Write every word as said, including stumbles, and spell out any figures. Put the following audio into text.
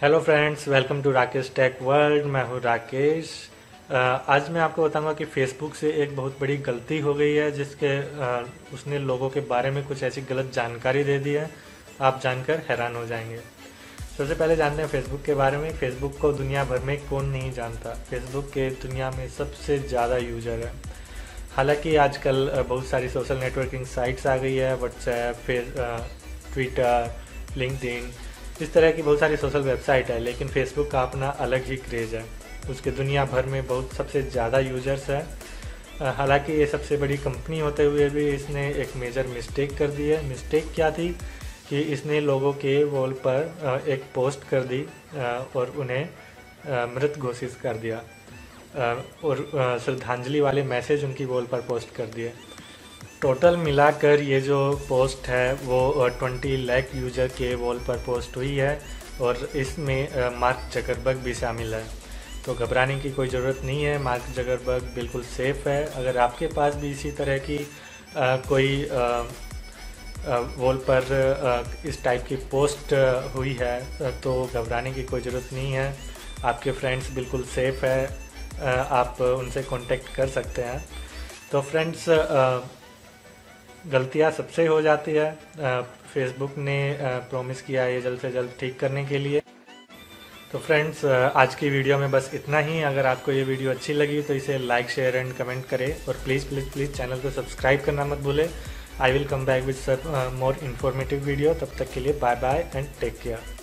Hello friends, welcome to Rakesh Tech World. मैं हूं राकेश। अ, आज मैं आपको बताऊंगा कि फेसबुक से एक बहुत बड़ी गलती हो गई है, जिसके अ, उसने लोगों के बारे में कुछ ऐसी गलत जानकारी दे दी है। आप जानकर हैरान हो जाएंगे। सबसे पहले जानते हैं फेसबुक के बारे में। फेसबुक को दुनिया भर में कौन नहीं जानता। फेसबुक के दुनिया में सबसे ज़्यादा यूजर है। हालांकि आजकल अ, बहुत सारी सोशल नेटवर्किंग साइट्स आ गई है, व्हाट्सएप, फिर ट्विटर, लिंक्डइन, इस तरह की बहुत सारी सोशल वेबसाइट है, लेकिन फेसबुक का अपना अलग ही क्रेज़ है। उसके दुनिया भर में बहुत सबसे ज़्यादा यूजर्स है। हालांकि ये सबसे बड़ी कंपनी होते हुए भी इसने एक मेजर मिस्टेक कर दी है। मिस्टेक क्या थी कि इसने लोगों के वॉल पर एक पोस्ट कर दी और उन्हें मृत घोषित कर दिया और श्रद्धांजलि वाले मैसेज उनकी वॉल पर पोस्ट कर दिए। टोटल मिलाकर ये जो पोस्ट है वो ट्वेंटी लाख यूजर के वॉल पर पोस्ट हुई है और इसमें मार्क जकरबर्ग भी शामिल है। तो घबराने की कोई ज़रूरत नहीं है, मार्क जकरबर्ग बिल्कुल सेफ़ है। अगर आपके पास भी इसी तरह की आ, कोई वॉल पर आ, इस टाइप की पोस्ट हुई है तो घबराने की कोई ज़रूरत नहीं है। आपके फ्रेंड्स बिल्कुल सेफ़ है, आ, आप उनसे कांटेक्ट कर सकते हैं। तो फ्रेंड्स, गलतियां सबसे हो जाती है। फेसबुक ने प्रॉमिस किया है ये जल्द से जल्द ठीक करने के लिए। तो फ्रेंड्स, आज की वीडियो में बस इतना ही। अगर आपको ये वीडियो अच्छी लगी तो इसे लाइक, शेयर एंड कमेंट करें और प्लीज़ प्लीज़ प्लीज़ चैनल को सब्सक्राइब करना मत भूलें। I will come back with more informative video. तब तक के लिए bye bye and take care.